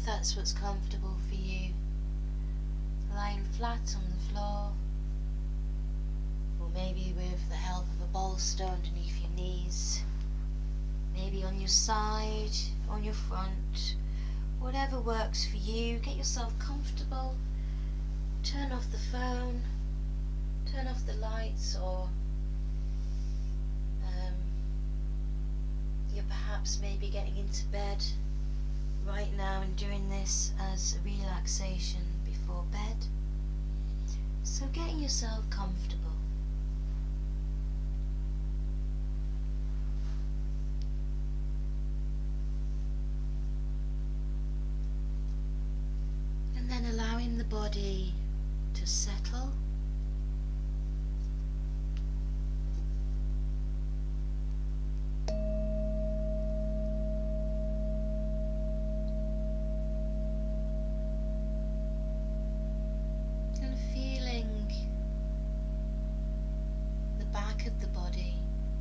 if that's what's comfortable for you, lying flat on the floor, or maybe with the help of a bolster underneath your knees, maybe on your side, on your front, whatever works for you. Get yourself comfortable, turn off the phone, turn off the lights, or you're perhaps maybe getting into bed right now and doing this as a relaxation before bed. So getting yourself comfortable. And then allowing the body to settle. Of the body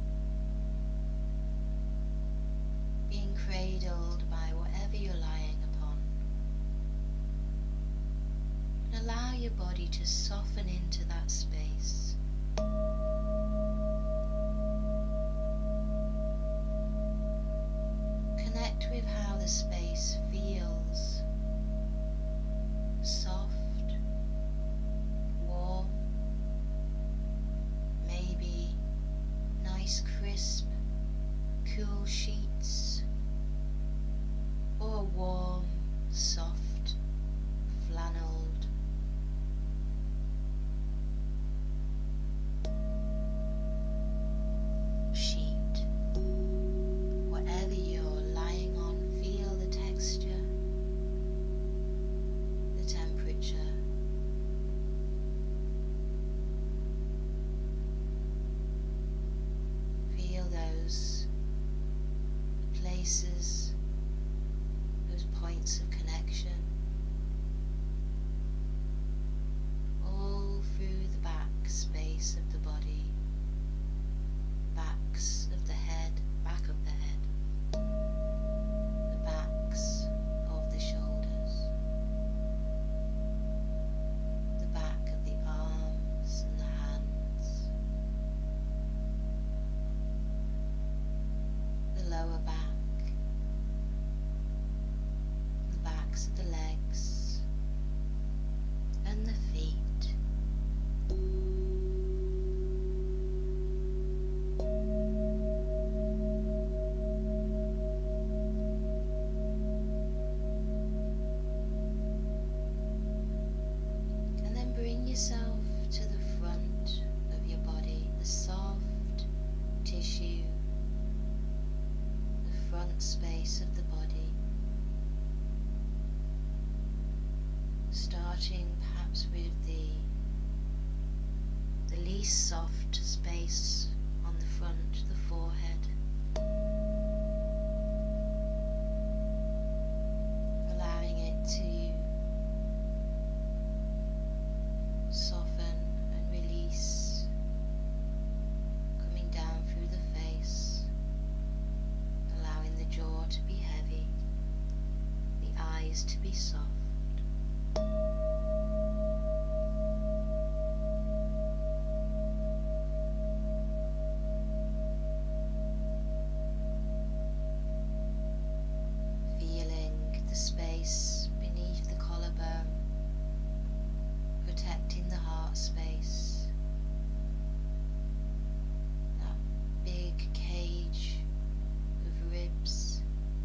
being cradled by whatever you're lying upon, and allow your body to soften into that space. Connect with how the space feels: soft, warm, maybe nice crisp, cool sheets, or warm, soft, flannelled sheet. Whatever you're lying on, feel the texture, the temperature. Those places, those points of connection, all through the back space of the body, backs of the head, back of the head, the backs of the shoulders, the back of the arms and the hands, lower back, the backs of the legs and the feet. And then bring yourself to the front of your body, the soft tissue, front space of the body, starting perhaps with the least soft space on the front, the forehead, allowing it to soften and release, coming down through the face, allowing the jaw to be heavy, the eyes to be soft. Feeling the space beneath the collarbone, protecting the heart space, that big cage of ribs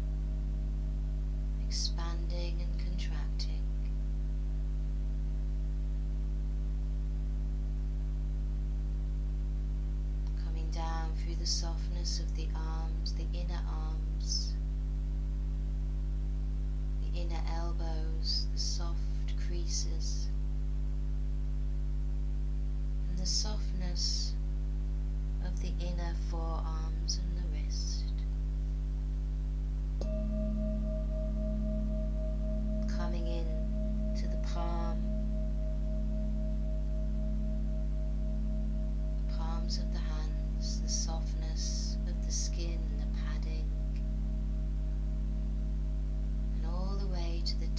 expanding and contracting. Coming down through the softness of the arms, the inner arms, the inner elbows, the soft creases, and the softness of the inner forearms and the wrist. Coming in to the palms of the hands, the softness of the skin, the padding, and all the way to the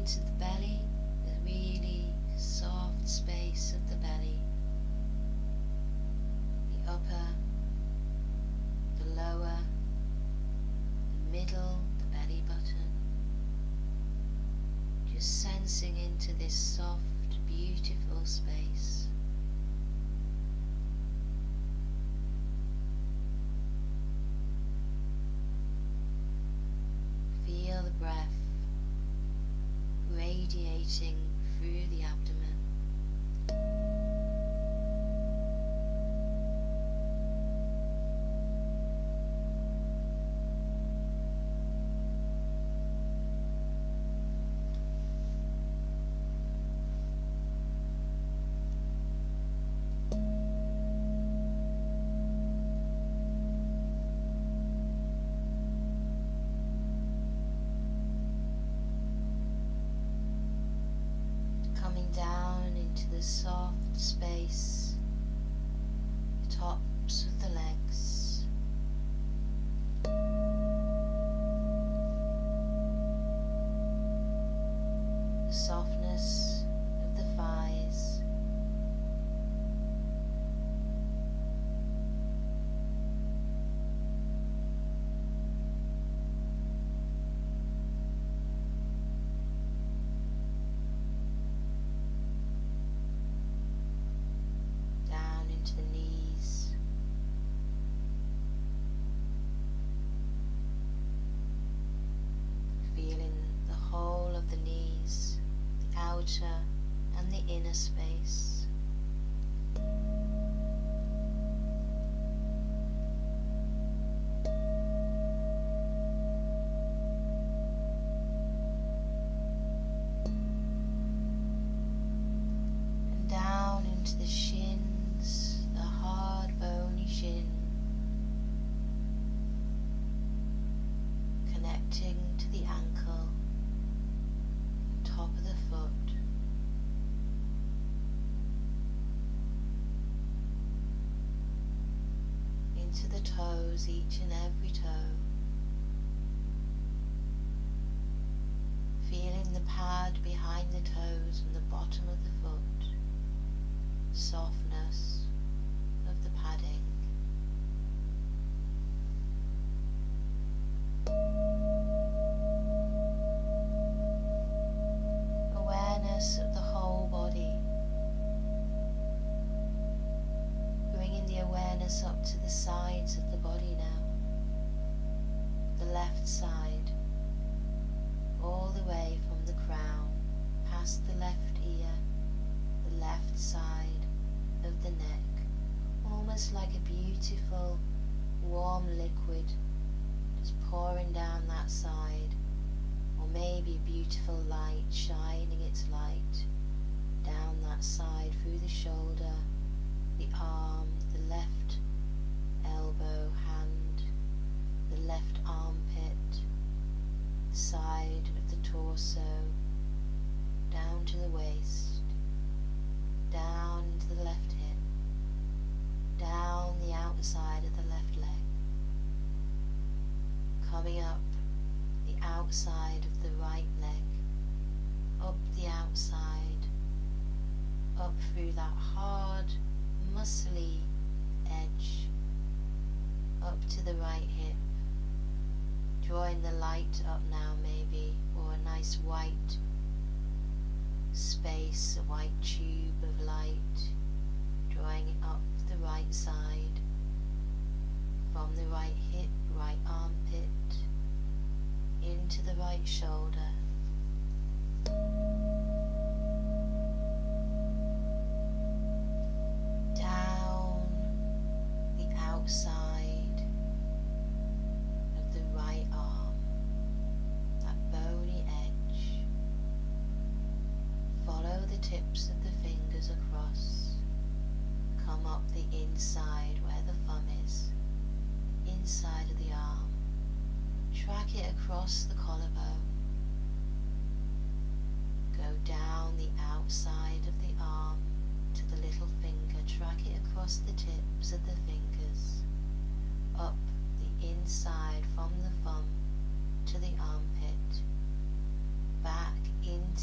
into the belly, the really soft space of the belly, the upper, the lower, the middle, the belly button. Just sensing into this soft, beautiful space. Feel the breath radiating through the abdomen. Coming down into the soft space, the tops of the legs, the softness of the thighs, to the knees, feeling the whole of the knees, the outer and the inner space. And down into the shins, the hard bony shin, connecting to the ankle, the top of the foot, into the toes, each and every toe, feeling the pad behind the toes and the bottom of the foot, softness of the padding. Awareness of the whole body, bringing the awareness up to the sides of the body now, the left side, all the way from the crown, past the left ear, the left side of the neck, almost like a beautiful warm liquid just pouring down that side, or maybe beautiful light shining its light down that side through the shoulder, the arm, the left elbow, hand, the left armpit, the side of the torso, down to the waist, down into the left hip, down the outside of the left leg, coming up the outside of the right leg, up the outside, up through that hard, muscly edge, up to the right hip, drawing the light up now maybe, or a nice white space, a white tube of light, drawing it up the right side, from the right hip, right armpit, into the right shoulder, down the outside of the right arm, that bony edge. Follow the tips of the fingers across, come up the inside where the thumb is, inside of the arm, track it across the collarbone, go down the outside of the arm to the little finger, track it across the tips of the fingers, up the inside from the thumb to the armpit, back into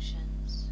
functions.